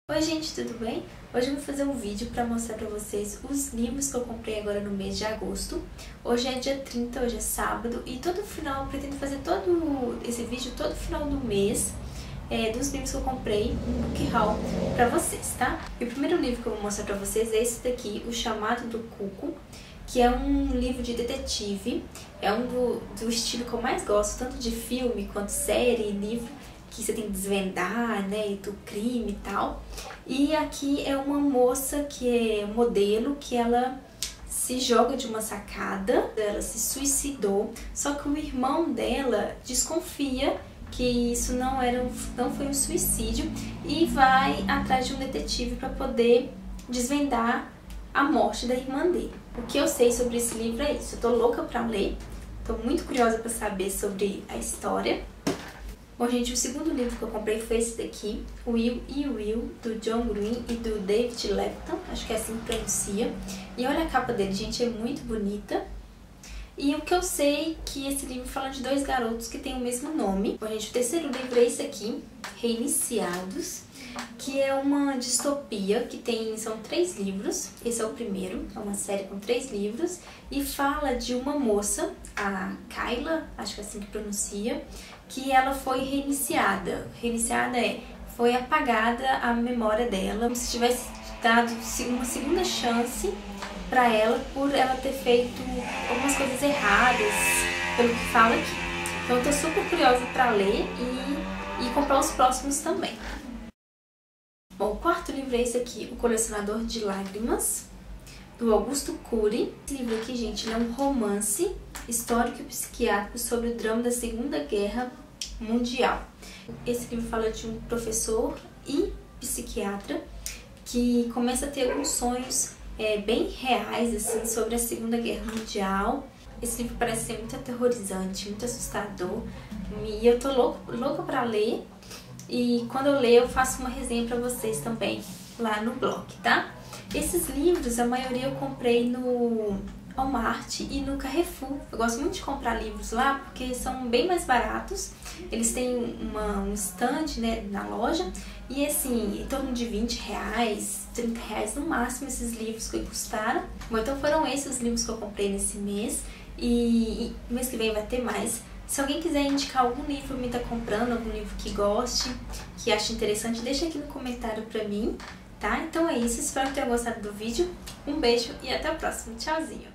Oi gente, tudo bem? Hoje eu vou fazer um vídeo para mostrar para vocês os livros que eu comprei agora no mês de agosto. Hoje é dia 30, hoje é sábado e todo final, eu pretendo fazer todo esse vídeo todo final do mês dos livros que eu comprei um book haul para vocês, tá? E o primeiro livro que eu vou mostrar para vocês é esse daqui, O Chamado do Cuco, que é um livro de detetive, é um do estilo que eu mais gosto, tanto de filme quanto série, livro, que você tem que desvendar, né, do crime e tal. E aqui é uma moça que é modelo, que ela se joga de uma sacada, ela se suicidou, só que o irmão dela desconfia que isso não foi um suicídio e vai atrás de um detetive para poder desvendar a morte da irmã dele. O que eu sei sobre esse livro é isso, eu tô louca pra ler, tô muito curiosa pra saber sobre a história. Bom, gente, o segundo livro que eu comprei foi esse daqui, Will e Will, do John Green e do David Lepton, acho que é assim que pronuncia. E olha a capa dele, gente, é muito bonita. E o que eu sei é que esse livro fala de dois garotos que têm o mesmo nome. Bom, gente, o terceiro livro é esse aqui, Reiniciados, que é uma distopia que são 3 livros. Esse é o primeiro, é uma série com 3 livros e fala de uma moça, a Kyla, acho que é assim que pronuncia, que ela foi reiniciada. Reiniciada foi apagada a memória dela, como se tivesse dado uma segunda chance para ela por ela ter feito algumas coisas erradas, pelo que fala aqui. Então eu tô super curiosa para ler e comprar os próximos também. Bom, o quarto livro é esse aqui, O Colecionador de Lágrimas, do Augusto Cury. Esse livro aqui, gente, ele é um romance histórico e psiquiátrico sobre o drama da Segunda Guerra Mundial. Esse livro fala de um professor e psiquiatra que começa a ter alguns sonhos bem reais, assim, sobre a Segunda Guerra Mundial. Esse livro parece ser muito aterrorizante, muito assustador, e eu tô louca pra ler. E quando eu ler, eu faço uma resenha pra vocês também lá no blog, tá? Esses livros, a maioria eu comprei no Walmart e no Carrefour. Eu gosto muito de comprar livros lá porque são bem mais baratos. Eles têm um stand, né, na loja e assim, em torno de R$20, R$30 no máximo esses livros que custaram. Bom, então foram esses os livros que eu comprei nesse mês e mês que vem vai ter mais. Se alguém quiser indicar algum livro que me tá comprando, algum livro que goste, que ache interessante, deixa aqui no comentário pra mim, tá? Então é isso, espero que tenham gostado do vídeo. Um beijo e até o próximo. Tchauzinho!